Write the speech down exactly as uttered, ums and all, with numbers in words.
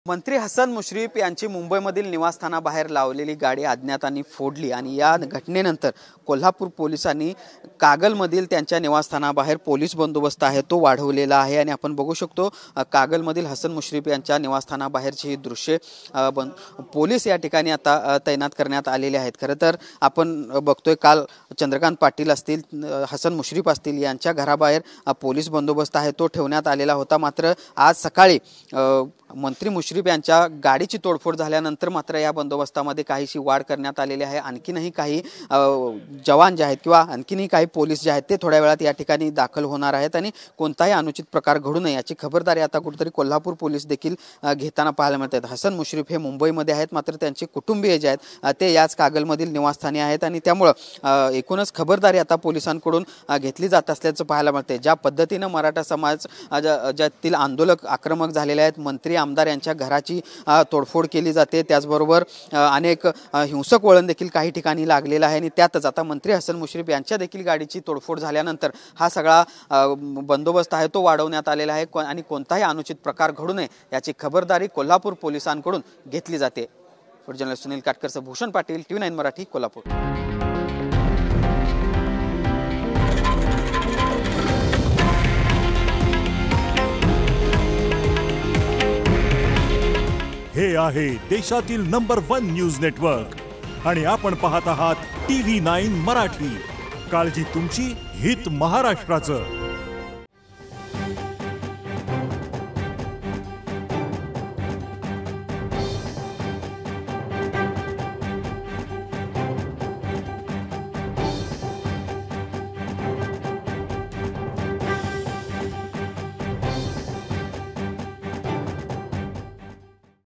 मंत्री हसन मुश्रीफ यांची मुंबईमधील निवासस्थानाबाहेर लावलेली गाडी अज्ञातांनी फोडली आणि या घटनेनंतर कोल्हापूर पोलिसांनी कागलमधील त्यांच्या निवासस्थानाबाहेर पोलीस बंदोबस्त आहे तो वाढवलेला आहे। आणि आपण बघू शकतो कागलमधील हसन मुश्रीफ यांच्या निवासस्थानाबाहेरची ही दृश्ये पोलीस या ठिकाणी आता तैनात करण्यात आलेले आहेत। खरं तर आपण बघतोय काल चंद्रकांत पाटील असतील, हसन मुश्रीफ असतील यांच्या घराबाहेर पोलीस बंदोबस्त आहे तो ठेवण्यात आलेला होता। मात्र आज सकाळी मंत्री मुश्रीफ यांच्या गाडीची तोडफोड झाल्यानंतर मात्र या बंदोबस्तामध्ये काहीशी वाढ करण्यात आलेली आहे। आणखीनही काही जवान जे आहेत किंवा आणखीनही काही पोलीस जे आहेत ते थोड्या वेळात या ठिकाणी दाखल होणार आहेत आणि कोणताही अनुचित प्रकार घडू नये याची खबरदारी आता कुठेतरी कोल्हापूर पोलीस देखील घेताना पाहायला मिळतात। हसन मुश्रीफ हे मुंबईमध्ये आहेत, मात्र त्यांचे कुटुंबीय जे आहेत ते याच कागलमधील निवासस्थानी आहेत आणि त्यामुळे एकूणच खबरदारी आता पोलिसांकडून घेतली जात असल्याचं पाहायला मिळते। ज्या पद्धतीने मराठा समाज ज्यातील आंदोलक आक्रमक झालेले आहेत, मंत्री आमदार यांच्या घराची तोडफोड केली जाते, त्याचबरोबर अनेक हिंसक वळण देखील काही ठिकाणी लागलेला आहे आणि त्यातच आता मंत्री हसन मुश्रीफ यांच्या देखील गाडीची तोडफोड झाल्यानंतर हा सगळा बंदोबस्त आहे तो वाढवण्यात आलेला आहे आणि कोणताही अनुचित प्रकार घडू नये याची खबरदारी कोल्हापूर पोलिसांकडून घेतली जाते। जर्नलिस्ट सुनील काटकरसह भूषण पाटील, टीव्ही नाईन मराठी, कोल्हापूर। हे आहे देशातील नंबर वन न्यूज नेटवर्क आणि आपण पाहत आहात टीव्ही नाईन मराठी। काळजी तुमची, हित महाराष्ट्राचं।